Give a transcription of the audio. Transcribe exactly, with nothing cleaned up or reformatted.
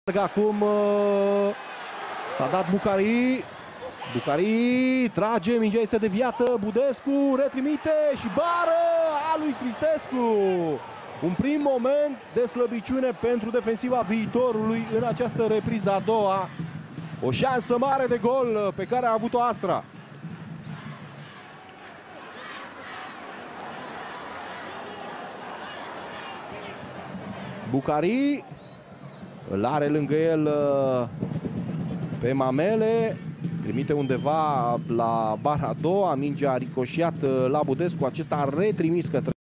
Acum s-a dat Bucari. Bucari trage, mingea este deviată, Budescu retrimite și bară a lui Cristescu. Un prim moment de slăbiciune pentru defensiva Viitorului în această repriză a doua. O șansă mare de gol pe care a avut-o Astra. Bucari îl are lângă el pe Mamele. Trimite undeva la bara a doua, mingea a ricoșiat la Budescu, acesta a retrimis către